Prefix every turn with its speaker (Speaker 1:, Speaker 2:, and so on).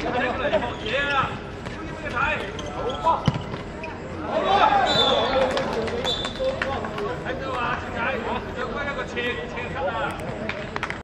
Speaker 1: 睇到啊，點解？有關一個斜級啊！